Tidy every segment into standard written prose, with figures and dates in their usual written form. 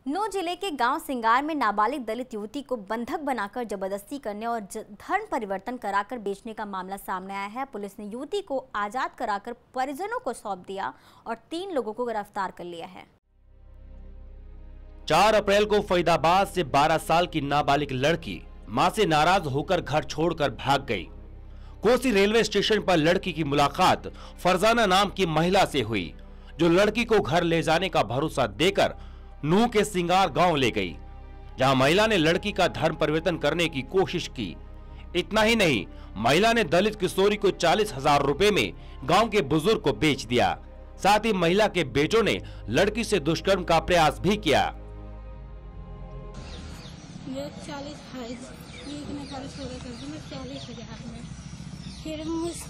नूंह जिले के गांव सिंगार में नाबालिग दलित युवती को बंधक बनाकर जबरदस्ती करने और धर्म परिवर्तन कराकर बेचने का मामला सामने आया है। पुलिस ने युवती को आजाद कराकर परिजनों को सौंप दिया और 3 लोगों को गिरफ्तार कर लिया है। 4 अप्रैल को फरीदाबाद से 12 साल की नाबालिग लड़की मां से नाराज होकर घर छोड़कर भाग गई। कोसी रेलवे स्टेशन पर लड़की की मुलाकात फरजाना नाम की महिला से हुई, जो लड़की को घर ले जाने का भरोसा देकर नूंह के सिंगार गांव ले गई, जहां महिला ने लड़की का धर्म परिवर्तन करने की कोशिश की। इतना ही नहीं, महिला ने दलित किशोरी को 40,000 रुपए में गांव के बुजुर्ग को बेच दिया। साथ ही महिला के बेटों ने लड़की से दुष्कर्म का प्रयास भी किया। फिर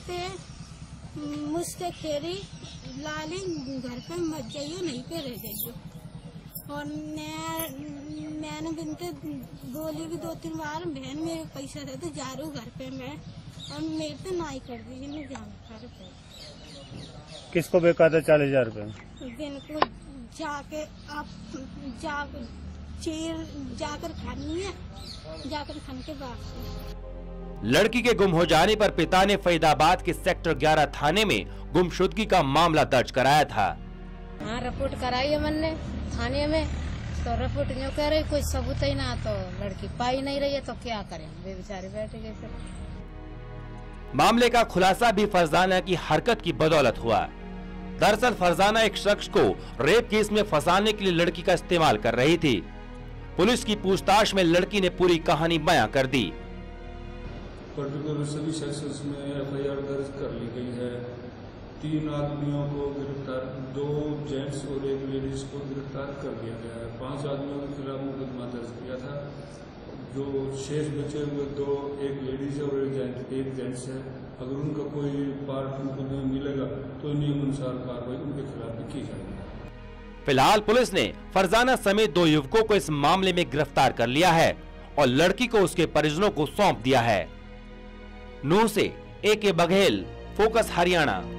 मुझसे खेरी लाली घर पे मत जाइयो, नहीं पे रह जाइयो। और मैंने बिनते बोली भी 2-3 बार, बहन मेरे पैसा दे तो जा रही घर पे मैं, और मेरे तो ना ही कर दी, मैं जाना। किसको बेचा था 40,000 रुपए? दिन को जाके आप जाकर खानी है, जाकर खाने के बाद। लड़की के गुम हो जाने पर पिता ने फरीदाबाद के सेक्टर 11 थाने में गुमशुदगी का मामला दर्ज कराया था। हाँ, रिपोर्ट कराई है मैंने थाने में, तो रिपोर्ट जो कह रही कोई सबूत ही ना, तो लड़की पाई नहीं रही है, तो क्या करें, वे बेचारे बैठ गए। फिर मामले का खुलासा भी फरजाना की हरकत की बदौलत हुआ। दरअसल फरजाना एक शख्स को रेप केस में फंसाने के लिए लड़की का इस्तेमाल कर रही थी। पुलिस की पूछताछ में लड़की ने पूरी कहानी बयां कर दी। पर्टिकुलर सभी सेक्शंस में एफआईआर दर्ज कर ली गई है। 3 आदमियों को गिरफ्तार, 2 जेंट्स और 1 लेडीज को गिरफ्तार कर लिया गया है। 5 आदमियों के खिलाफ मुकदमा दर्ज किया था। जो शेष बचे हुए 2, एक लेडीज और एक जेंट्स है। अगर उनका कोई पार्ट उनको मिलेगा तो नियम अनुसार कार्रवाई उनके खिलाफ भी की जाएगी। फिलहाल पुलिस ने फरजाना समेत 2 युवकों को इस मामले में गिरफ्तार कर लिया है और लड़की को उसके परिजनों को सौंप दिया है। नूंह से AK बघेल, फोकस हरियाणा।